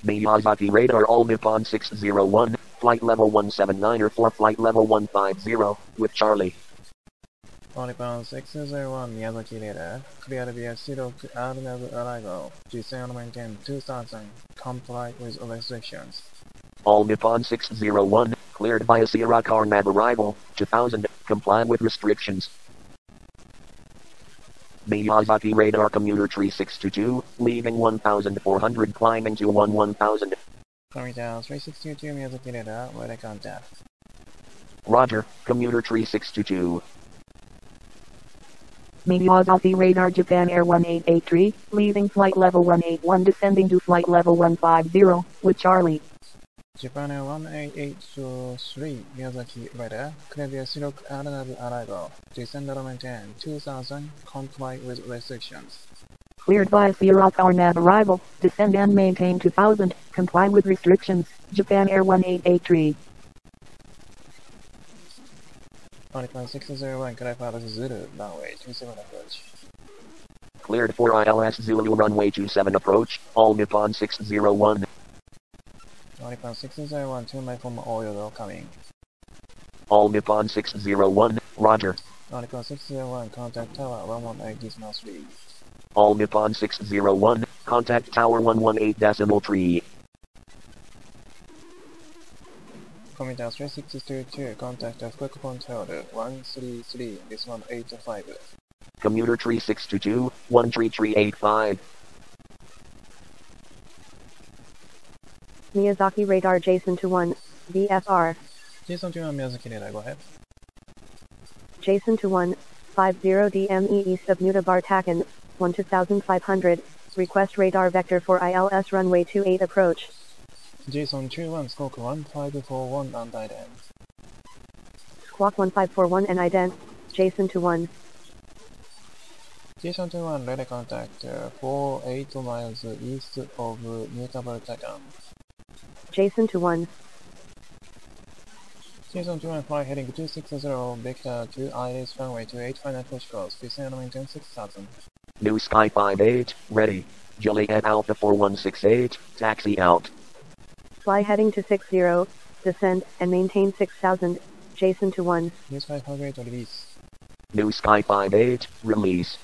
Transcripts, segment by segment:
Miyazaki Radar All Nippon 601, flight level 179 for flight level 150, with Charlie. All Nippon 601 Miyazaki Radar, cleared via Shirok RNAV arrival, descend maintain 2000, comply with restrictions. All Nippon 601, cleared via Sierra Carnav arrival, 2000, comply with restrictions. Miyazaki Radar Commuter Tree 622, leaving 1400 climbing to 1000. Commuter 3622 Miyazaki Radar, radar contact. Roger, Commuter Tree 622. Miyazaki Radar Japan Air 1883, leaving flight level 181 descending to flight level 150, with Charlie. Japan Air 1883 Miyazaki Radar, clear via Shirok RNAV arrival, descend and maintain 2000, comply with restrictions. Cleared by Sierra Carnav arrival, descend and maintain 2000, comply with restrictions, Japan Air 1883. All Nippon 601, clarify Zulu, runway 27 approach. Cleared for ILS Zulu runway 27 approach, All Nippon 601. All Nippon 601, 2 mile from Oyodo coming. All Nippon 601, Roger. All Nippon 601, contact tower 118.3. All Nippon 601, contact tower 118.3. Commuter 3622, contact Fukuoka Hotel 133, this 185. Commuter Tree 622, 13385. Miyazaki Radar Jason to 1, VFR. Jason to 1 Miyazaki Radar, go ahead. Jason to 1, 50 DME east of Nutabar Taken, 1500, request radar vector for ILS runway 28 approach. Jason 21, squawk 1541 and ident. Squawk 1541 and ident, Jason to 1. Jason 21, radar contact 48 miles east of Nutabar Taken. Jason to 1. Jason 21, fly heading 260, vector 2 ILS runway 28 final approach course, descend and maintain 6000. New Sky 58, ready. Juliet Alpha 4168, taxi out. Fly heading to 60, descend, and maintain 6000, Jason to 1. New Sky 58, release. New Sky 58, release.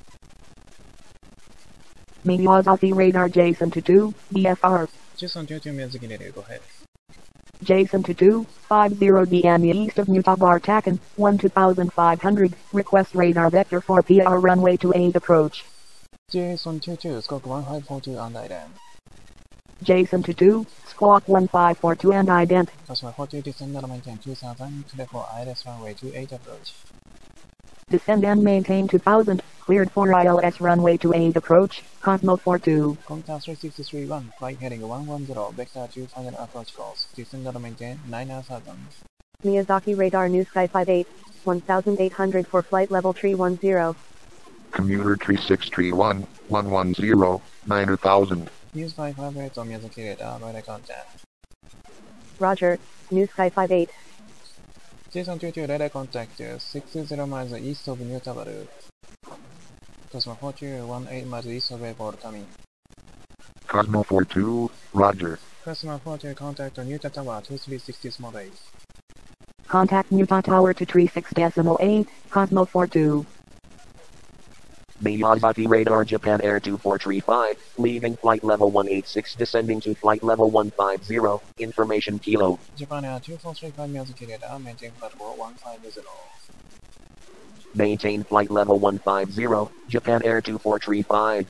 Miyazaki Radar Jason to 2, VFR. Jason 22, Miyazaki Radar, go ahead. Jason to 2, 50 DM east of Nutabar Taken, 1500, request radar vector for PR runway 28 approach. Jason 22, squawk 1542 and ident. Jason to 2, squawk 1542 and ident. Customer 40, descend and maintain 2000, clear for ILS runway 28 approach. Descend and maintain 2000, cleared for ILS runway 28 approach, Cosmo 42. Contact 3631, flight heading 110, vector 2 final approach course, descend and maintain 9000. Miyazaki Radar New Sky 58, 1800 for flight level 310. Commuter Tree 631, 110, 9000. New Sky 58 on Miyazaki Radar, radar contact. Roger, New Sky 58. Jason 22, radar contact 60 miles east of Nutabaru. Cosmo 42, 18 miles east of airport coming. Cosmo 42, Roger. Cosmo 42, contact Nuta Tower 2360 small 8. Contact Nuta Tower to 36.8, Cosmo 42. Miyazaki Radar Japan Air 2435, leaving flight level 186 descending to flight level 150, information kilo. Japan Air 2435 Miyazaki Radar, maintain flight level 150. Maintain flight level 150, Japan Air 2435.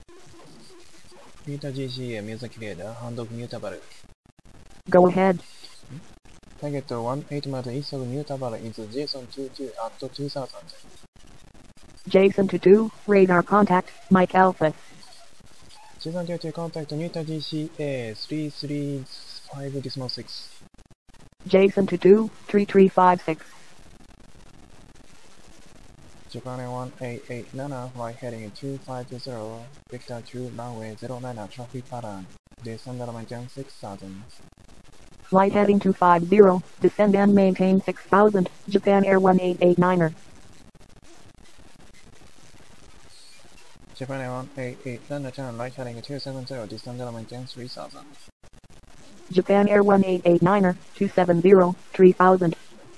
Nuta GCA Miyazaki Radar, handoff Nutabaru. Go ahead. Target 18 miles east of Nutabaru is Jason 22 at 2000. Jason to 2, radar contact, Mike Alpha. Jason 22, contact Nuta GCA 335.6. Jason to 2, 3356. Japan Air 1889, flight heading 250, Victor 2 runway 09 traffic pattern, descend and maintain 6000. Flight heading 250, descend and maintain 6000, Japan Air 1889er. Japan Air 188, then return right heading 270, descend element 3000. Japan Air 1889er, 270, 3000.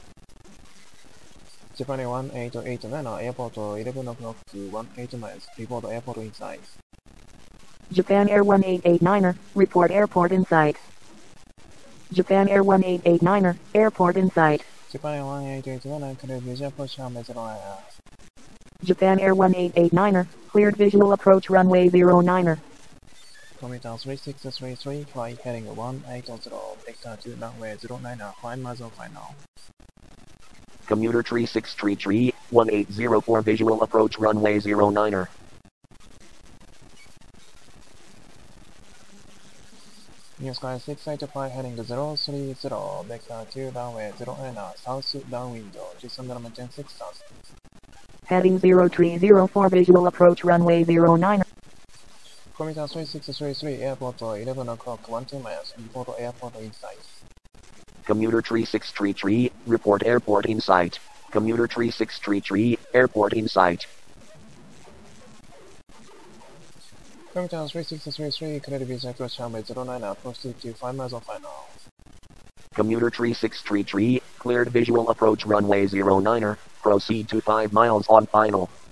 Japan Air 1887, airport 11 o'clock to 18 miles, report airport in sight. Japan Air 1889er, report airport in sight. Japan Air 1889er, airport in sight. Japan Air 1881, clear visual approach runway 09er. Japan Air 1889er, cleared visual approach runway 09er. Commuter 3633, flight heading 180, vector to runway 09er, 5 miles of final. Commuter 3633, 1804 visual approach runway 09er. New Sky 68 flight heading 030, vector to runway 09er, south downwind, descend element 6000. Heading 0304 visual approach runway 09er. Commuter 3633, airport 11 o'clock, 12 miles, report airport in sight. Commuter 3633, report airport in sight. Commuter 3633, airport in sight. Commuter 3633, clear visual approach runway 09er, proceed to 5 miles of final. Commuter 3633, cleared visual approach runway 09er, proceed to 5 miles on final.